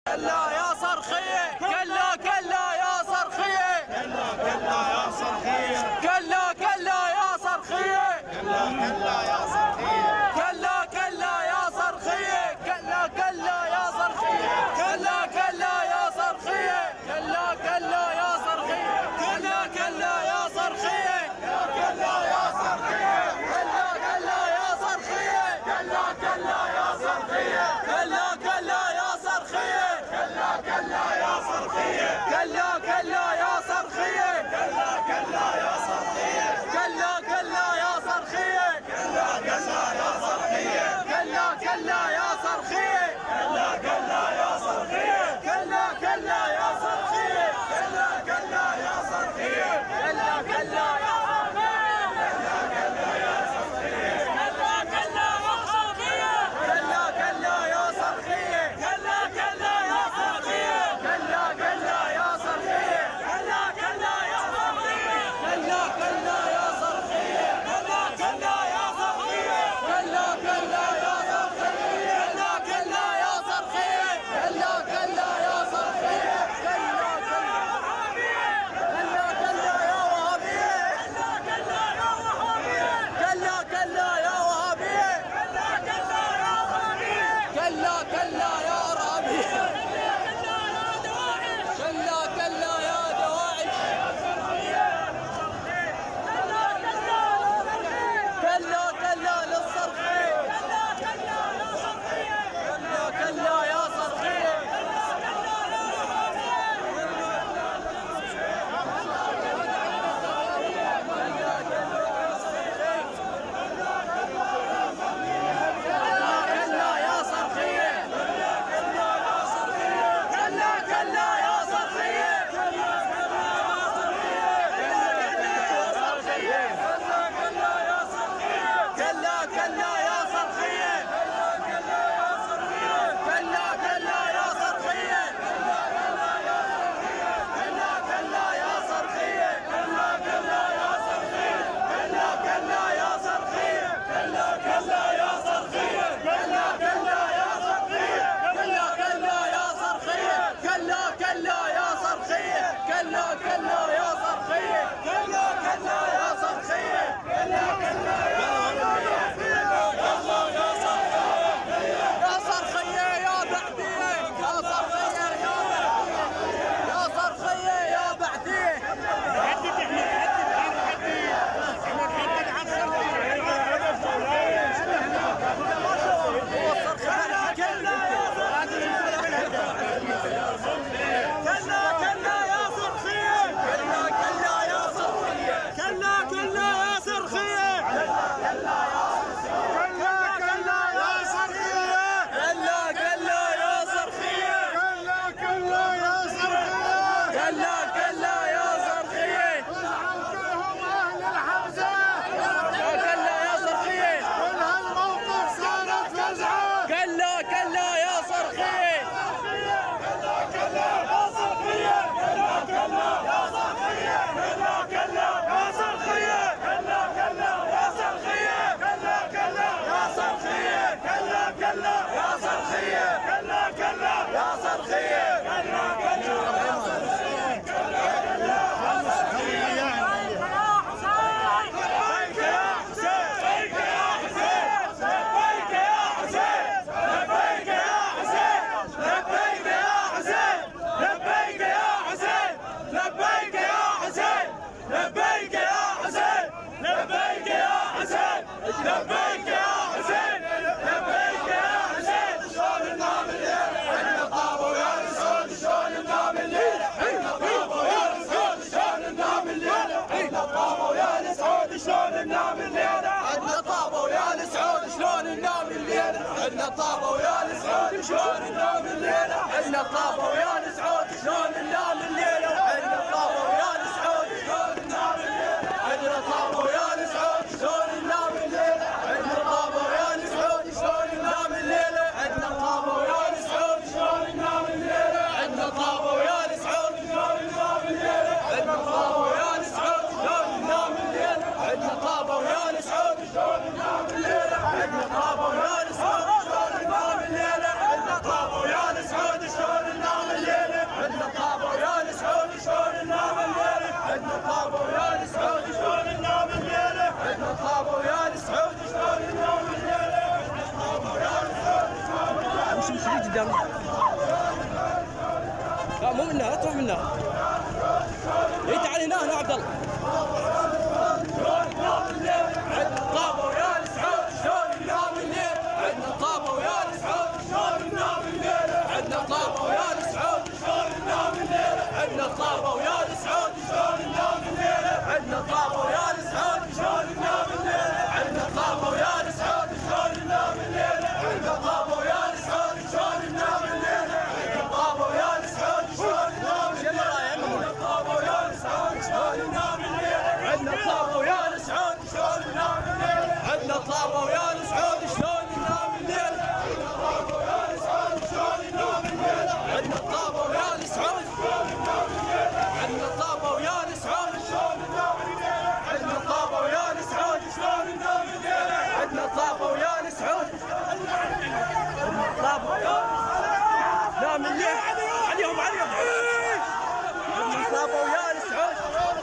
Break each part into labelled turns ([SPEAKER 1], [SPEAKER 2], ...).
[SPEAKER 1] كلا يا صرخية، كلا كلا يا صرخية،
[SPEAKER 2] كلا كلا يا صرخية،
[SPEAKER 1] كلا كلا يا صرخية،
[SPEAKER 2] كلا كلا يا صرخية،
[SPEAKER 1] كلا كلا يا صرخية، كلا كلا يا صرخية، كلا كلا يا صرخية، كلا كلا يا صرخية، كلا كلا يا صرخية،
[SPEAKER 2] كلا يا صرخية،
[SPEAKER 1] كلا كلا يا صرخية،
[SPEAKER 2] كلا كلا يا صرخية،
[SPEAKER 1] كلا كلا يا صرخية،
[SPEAKER 2] كلا
[SPEAKER 1] لا مو منها، لا تروح منها. اي تعال هنا يا عبد الله. عندنا الطابه ويا السعود شلون ننام الليل، عندنا الطابه ويا السعود شلون ننام الليل، عندنا الطابه ويا السعود شلون ننام الليل، عندنا الطابه ويا السعود شلون ننام الليل، عندنا الطابه ويا السعود شلون ننام الليل، عندنا الطابه ويا السعود شلون ننام الليل، عندنا الطابه ويا السعود شلون ننام الليل، عندنا الطابه ويا السعود شلون ننام الليل، عندنا الطابه ويا السعود شلون ننام الليل، عندنا الطابه ويا السعود شلون ننام الليل، عندنا الطابه ويا السعود شلون ننام الليل، عندنا الطابه ويا السعود شلون ننام الليل، عندنا الطابه ويا السعود شلون ننام الليل، عندنا الطابه ويا السعود شلون ننام الليل، عندنا الطابه ويا السعود الطابه ويا نام الليل عليهم عليهم، عندنا الطابه ويا السعود.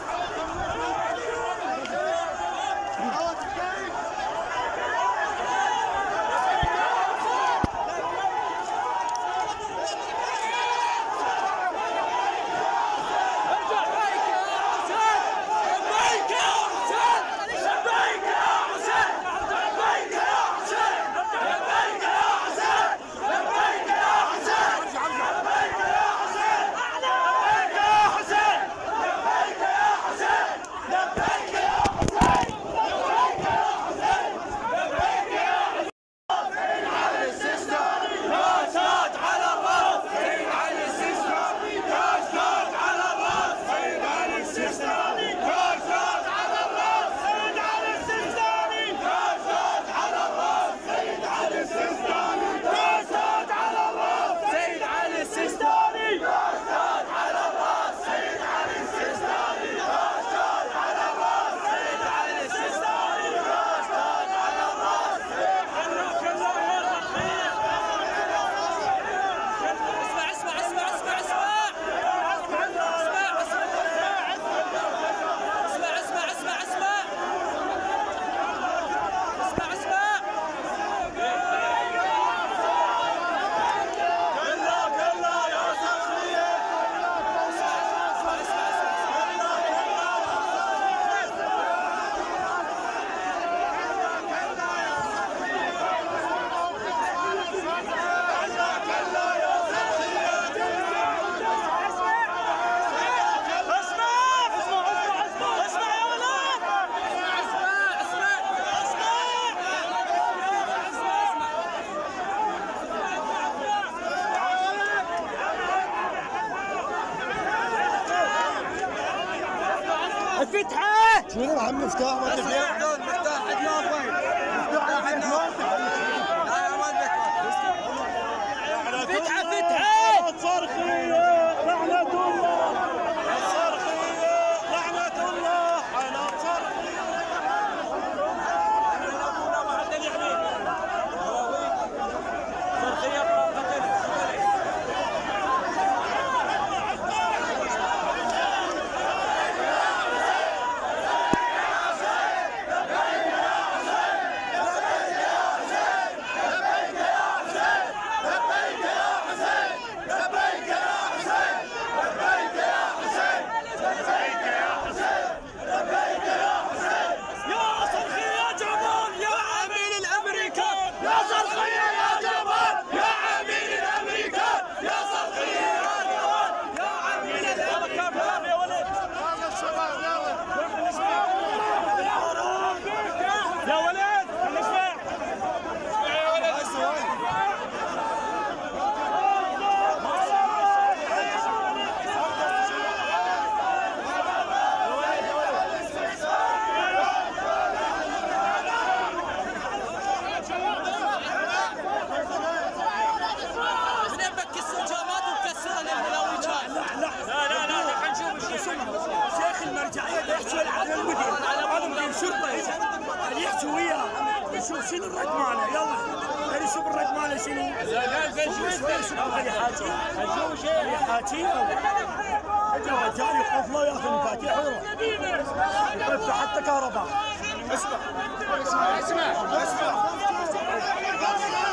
[SPEAKER 3] فتحة
[SPEAKER 2] شنو عم مفتاح ما تبي؟
[SPEAKER 3] مفتاح عندنا وين؟ مفتاح عندنا. لا يا ولدك فتحة فتحة
[SPEAKER 2] صرخية لعنة الله، صرخية لعنة الله على صرخية. ما حد يحمي صرخية قتل.
[SPEAKER 3] شيخ المرجعيه ده يحكي على المدير، هذا مدير شرطه يحكي وياه يشوف شنو الرد ماله. يلا نشوف الرد ماله شنو. يحاكي اجى الرجال يوقف له ياخذ مفاتيح ويروح يفتح حتى كهرباء. اسمع